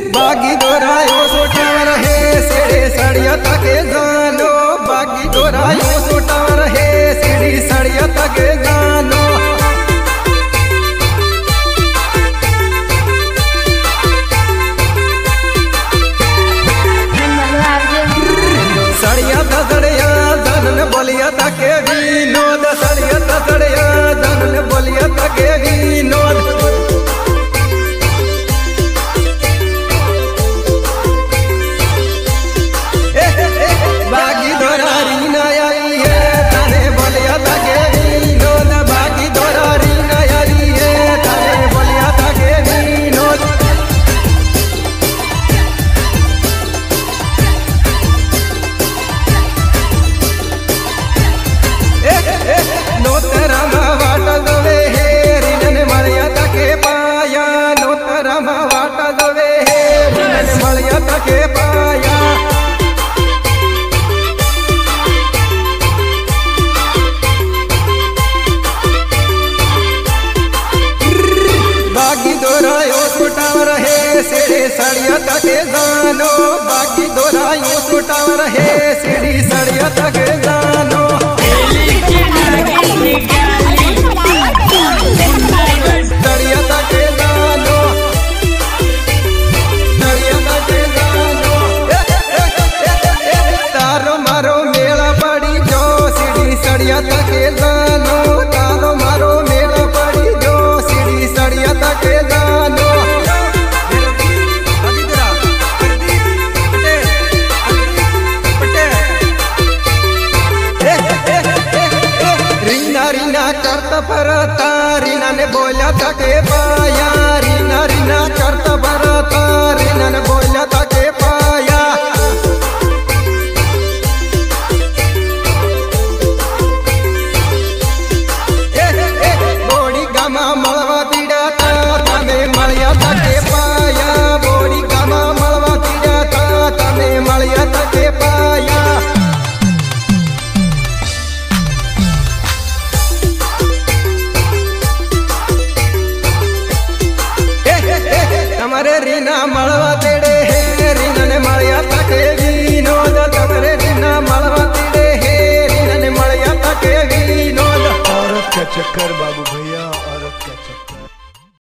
बागी दोरायो सोटावर है सीढ़ी सड़िया तके जानो बागी दोरायो सोटावर है सीढ़ी सड़िया तके जानो सड़िया तड़िया जनन बोलिया तके विनोद सड़िया तड़िया जनन बोलिया तके विनोद बागी दोरारी न आई है तारे बोलिया तके विनोद बागी दोरारी न आई है तारे बोलिया तके विनोद नोतरा वाट दवे हे रिनन मलिया तके पाया नोतरा वाट दवे हे रिनन मलिया तके पाया बागी दोरायो सुटावर है सीढ़ी सड़िया तके जानो बागी दोरायो सुटावर है सीढ़ी सड़िया तके